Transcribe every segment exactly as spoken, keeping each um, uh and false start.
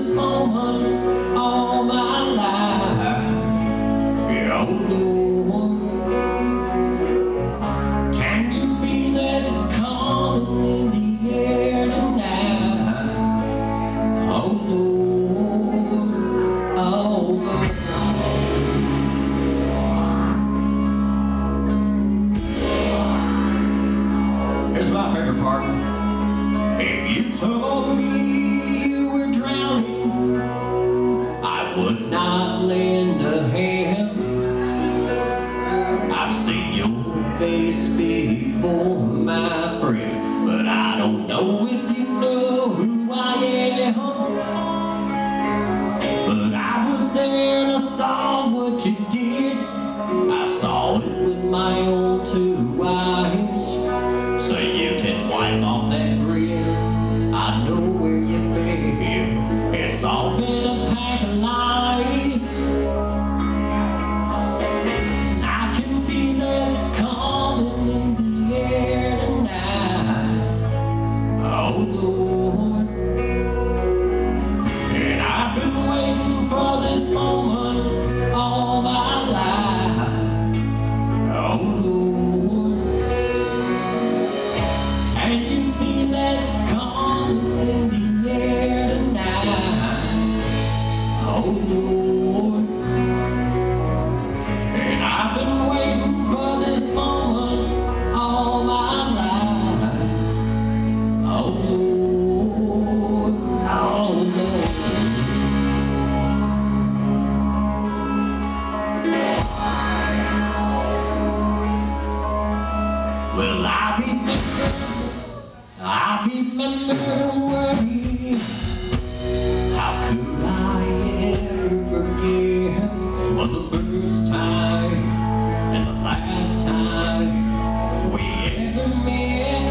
this moment all my life. Yeah, oh Lord, can you feel it coming in the air tonight? Oh Lord, oh Lord. Here's my favorite part. If you told me you were drowning, I would not lend a hand. I've seen your face before, my friend, but I don't know if you know who I am. But I was there and I saw what you did. I saw it with my own two eyes. So you can wipe off that grin. I know where you've been. It's all been a pack of lies. I can feel it coming in the air tonight. Oh Lord, and I've been waiting for this moment all my life. Oh Lord, can you feel it coming in the air tonight? Oh Lord, and I've been waiting for this moment all my life. Oh Lord, oh Lord. Well, I remember, I remember, don't worry. How could I ever forget? It was the first time and the last time we ever met.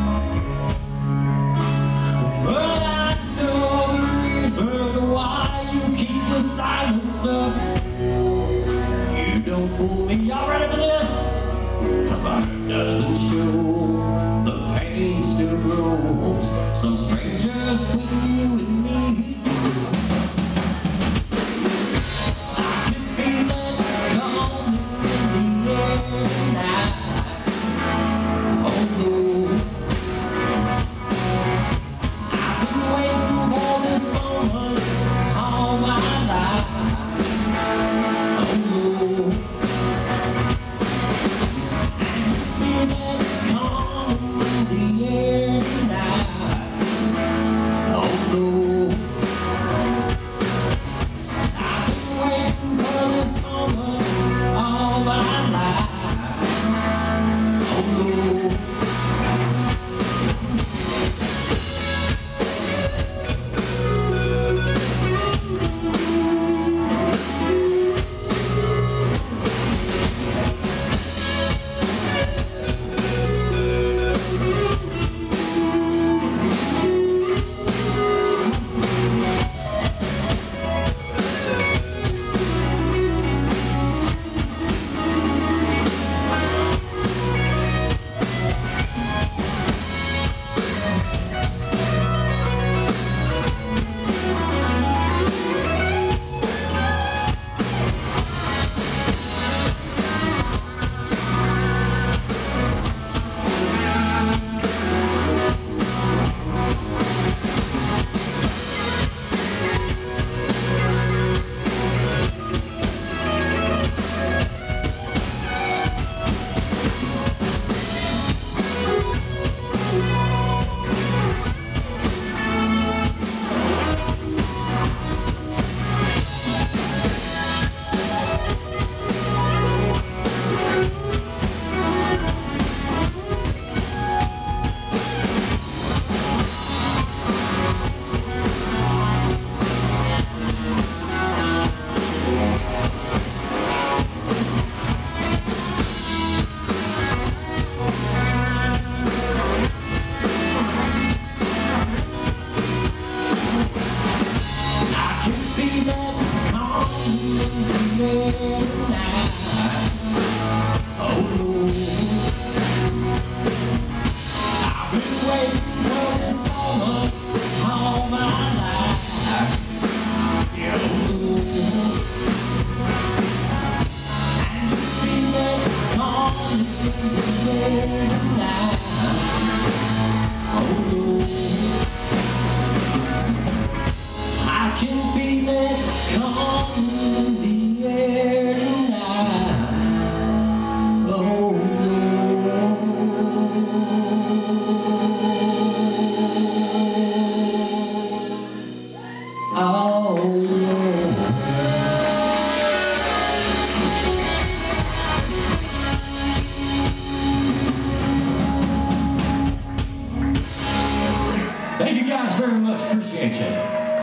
But I know the reason why you keep your silence up. You don't fool me. Y'all ready for this? Cause our doesn't show, the pain still grows. Some strangers between you and me. I can feel it coming in the air tonight. Oh Lord, I've been waiting for this moment all my life. Oh Lord, feel it coming in the air tonight. Oh Thank you guys very much. Appreciate you.